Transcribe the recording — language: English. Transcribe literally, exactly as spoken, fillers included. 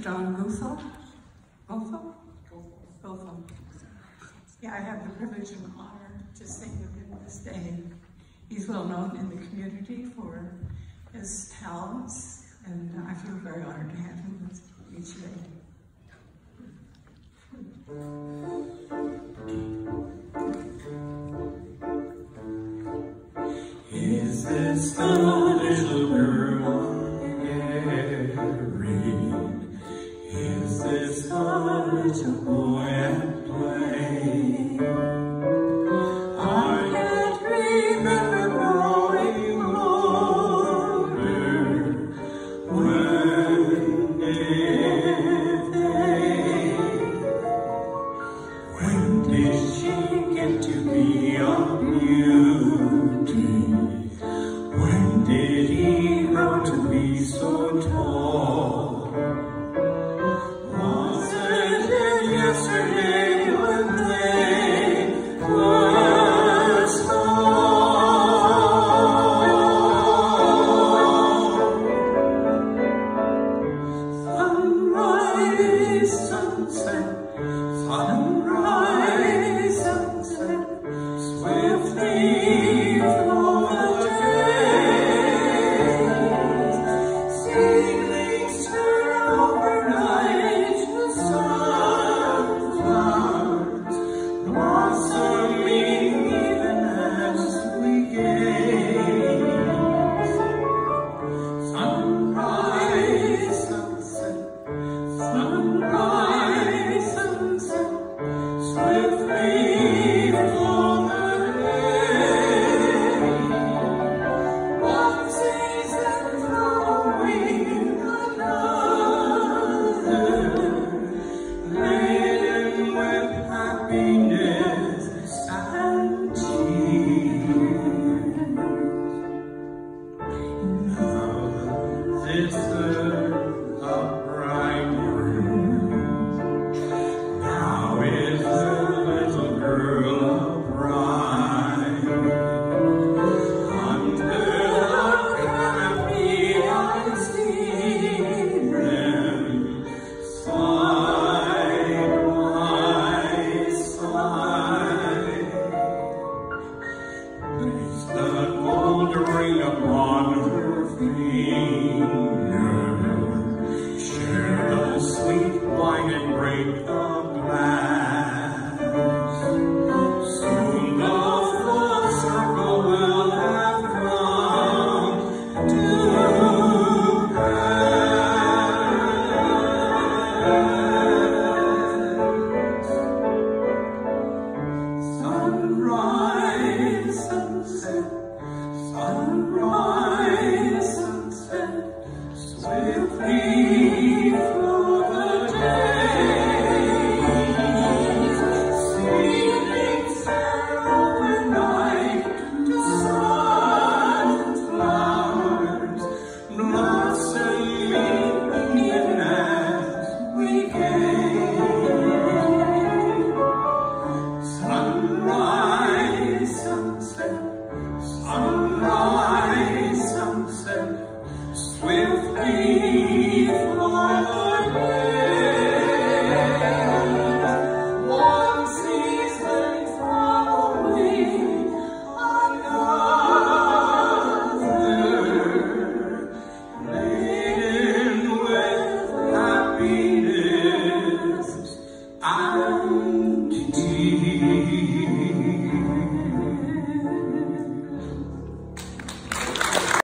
John Goethals. Goethals? Goethals. Yeah, I have the privilege and honor to sing with him this day. He's well known in the community for his talents, and I feel very honored to have him with me today. Is this the little girl, Maureen? Is this the little boy at play? I can't remember growing older. When did they? When did she get to be a beauty? When did he grow to be so tall? Was it yesterday when they were small? Sunrise, sunset, sunrise, sunset, swiftly flow the days. Seedlings turn overnight to sunflowers, blossoming even as we gaze. Sunrise, sunset, sunrise, sunset, swiftly flow the days. One season following another, laden with happiness and tears. Now this earth a bridegroom, now is the little girl a bride. Under the canopy I see them side by side. Place the gold ring upon her finger, share the sweet wine and break the glass. Soon the full circle will have come to pass. Sunrise, sunset, sunrise, sunset, swiftly flow the days. Seedlings turn overnight to sunflowers, blossoming even as we gaze. Sunrise, sunset, sunrise, sunset, swiftly flow the days. One season following another, laden with happiness and